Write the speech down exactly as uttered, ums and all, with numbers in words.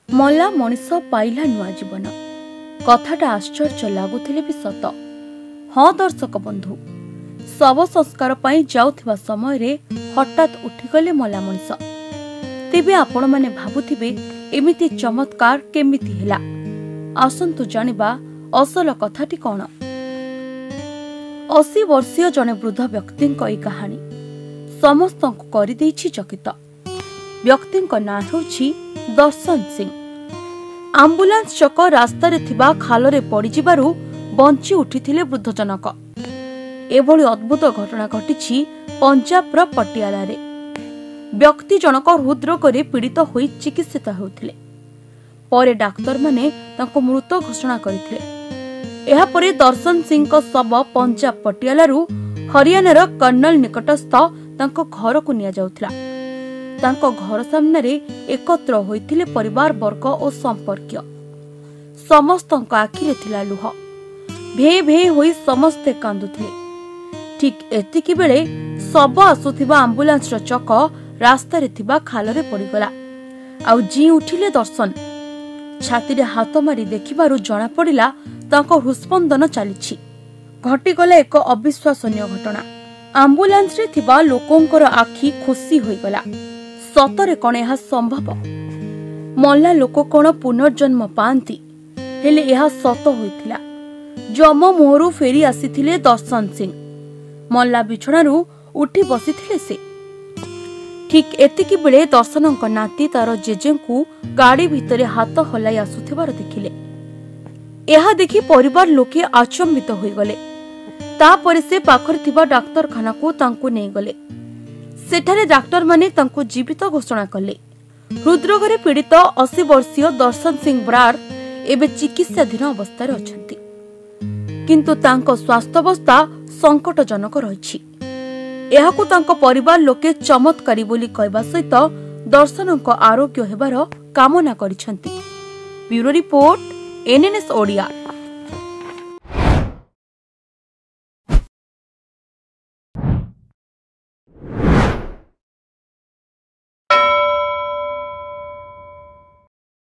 मला मनीष पाइला नुआ जीवन कथाटा आश्चर्य लगुले भी सत। हाँ दर्शक बंधु, शव संस्कार पाई जाउथिबा समय रे हठात उठिगले मला मनीष। तेबे आपण माने भाबुथिबे एमिति चमत्कार केमिति हेला। आसंतु जानिबा असल कथाटी कौन। अशी वर्षीय जने वृद्ध व्यक्ति कहानी समस्त करि देछि चकित। व्यक्ति नाम होछि दर्शन सिंह। आम्बुलांस चक रास्ता रे थिबा खाल रे पड़ी जिबारु बंची उठिथिले वृद्ध जनक। एभली अद्भुत घटना घटिछि पंजाब रा पटियाला रे। व्यक्ति जनक हृदरोग रे पीड़ित होई चिकित्सित होउथिले। परे डाक्टर माने तांको मृत घोषणा करथिले। एहा परे दर्शन सिंह को शव पंजाब पटियाला रु हरियाणा रा कर्नल निकटस्थ तांको घर को निया जाउथिला। तांको घर सामने रे एकत्र होइथिले परिवार वर्ग और संपर्क। समस्तक आखिरे थिला लुह। भे भे होई समस्ते कांदुथिले। ठीक एतिकी बेले सब आसुथिबा आम्बुलांस रो चक रास्ता रे थिबा खाल रे पड़ीगला। आउ जी उठिले दर्शन। छाती रे हाथ मारी देखिबारु जणा पड़िला तांको हृस्पंदन चालिछि। घटिगला एक अविश्वसनीय घटना। आम्बुलांस रे थिबा लोकंकर आखि खुशी होइगला। सतरे कण यह संभव? मल्ला लोक कण पुनर्जन्म पांती? हेले यह सत होइथिला। जम मोहरु फेरी आसीथिले दर्शन सिंह। मल्ला बिछणारु उठी बसिथिले से। ठीक एतिकी बेले दर्शनक नाती तार जेजेंकु गाड़ी भितरे हाथ हलाई आसुथिबार देखिले। यह देखि परिवार लोके आचंबित होइगले। तापरे से पाखरे थिबा डाक्तरखाना को तांको नै गले। सेठारे डाक्टर माने तांको जीवित घोषणा कले। हृदरोग रे पीड़ित अस्सी वर्षीय दर्शन सिंह बरार एबे चिकित्साधीन अवस्था अछंती। किंतु तांको स्वास्थ्यावस्था संकटजनक रहिछि। एहाकु तांको परिवार लोके चमत्कारी बोली कहबा सहित दर्शनक आरोग्य हेबार कामना करिसंती। Bureau report NNS Odia.